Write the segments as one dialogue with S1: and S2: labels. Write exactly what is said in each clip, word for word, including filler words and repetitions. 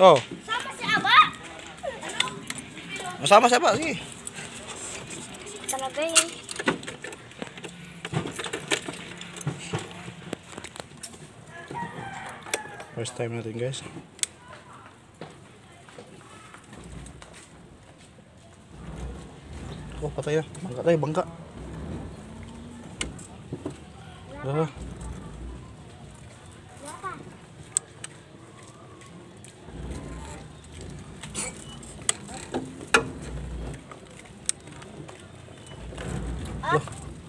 S1: Oh.
S2: Sama si Aba.
S1: Masama si Aba, sige.
S2: Talaga yun.
S1: First time natin guys. Oh, patay na. Bangka tayo, bangka. Ah. Loh.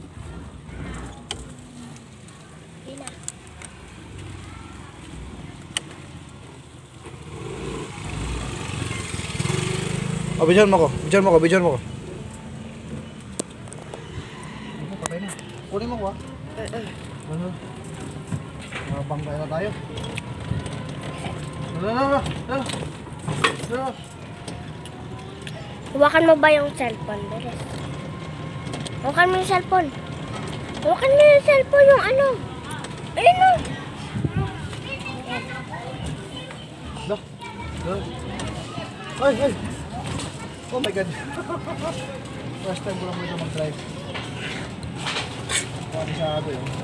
S1: Oh, bidyan mo ko. Bidyan mo ko, bidyan mo ko. Ano, patay na. Kunin mo ko ah. Eh, eh. Ano? Mabangkay na tayo. Ano, ano, ano, ano. Ano.
S2: Huwakan mo ba yung cellphone, Beres? Huwakan mo yung cellphone. Huwakan mo yung cellphone, yung ano. Ayun o.
S1: Dah. Dah. Ay, ay. Oh my God. First time ko lang dito mag-drive. Pwede sa ato yun.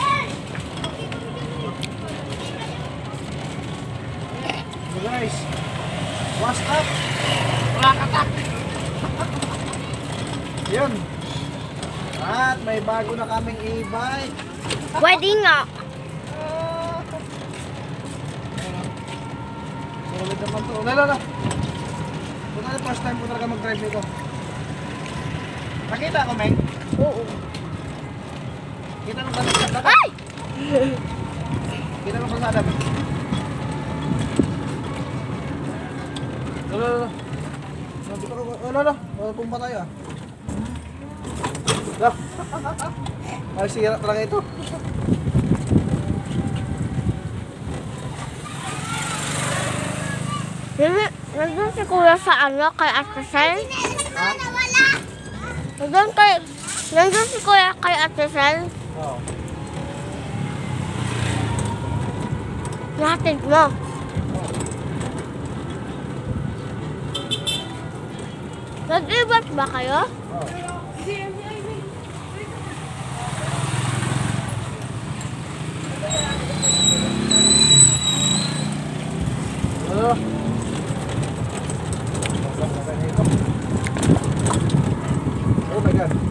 S1: So guys, what's up? Wala katak! Yun. At may bago na kaming e-bike.
S2: Pwede nga.
S1: Solid naman to. Lala na. Ito na first time ko talaga mag-drive nito. Nakita ko, Meng?
S2: Oo.
S1: Kita nung kalsada.
S2: Ay!
S1: Kita nung kalsada. Lala, lala. Sabi ko, lala, lala. Pumpa tayo ah. Lala. Ay, sira talaga ito.
S2: Nandun si Kuya sa ano, kay Ate Sel? Nandun kay... Nandun si Kuya kay Ate Sel?
S1: Oo.
S2: Nahatid mo. Nag-ibat ba kayo?
S1: Oo. Lala. Oh my God.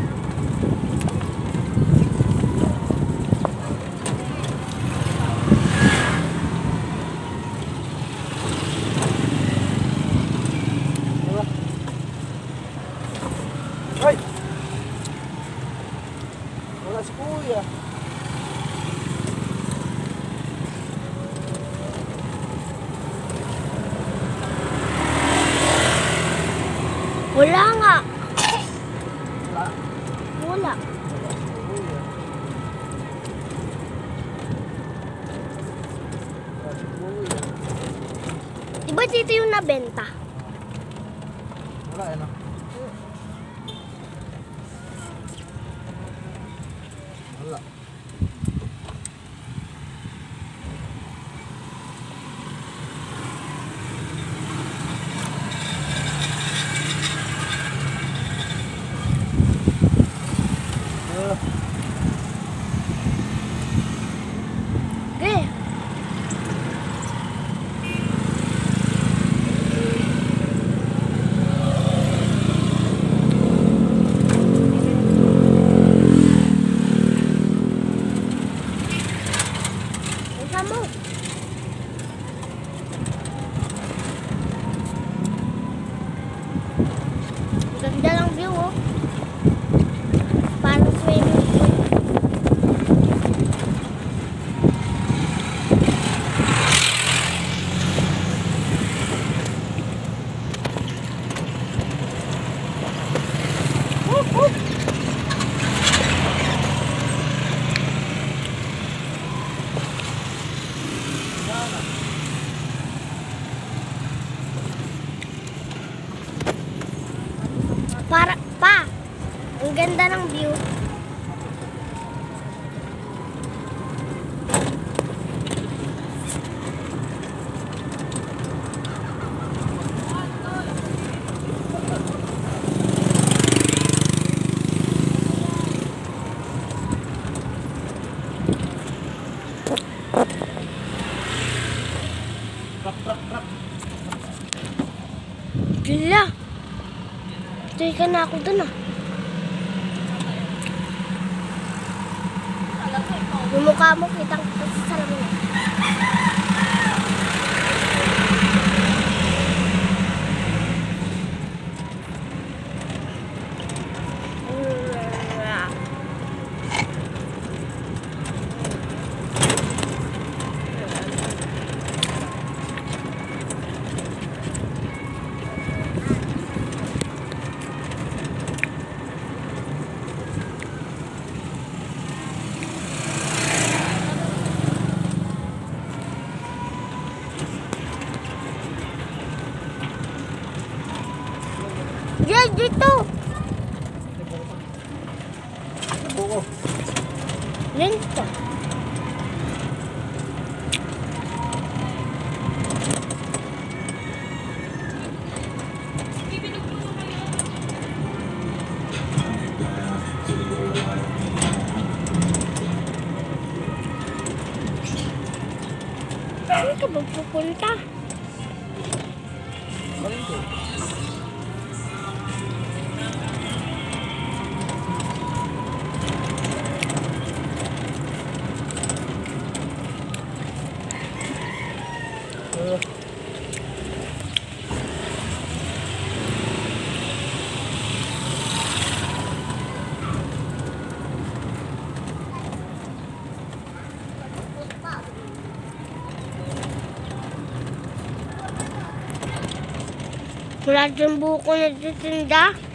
S1: Ay! Wala si Kuya.
S2: Wala nga.
S1: Wala.
S2: Wala.
S1: Wala si Kuya. Wala si Kuya.
S2: Diba dito yung nabenta?
S1: Wala yan ah. Wala. Ah.
S2: Okay. Chika na ako dun ah. Yung mukha mo, kitang kita sa salamin. Diyan, dito.
S1: Buko.
S2: Dito. Saan ka ba pupunta?
S1: Malito. Uh,
S2: Wala dyan buko na titinda.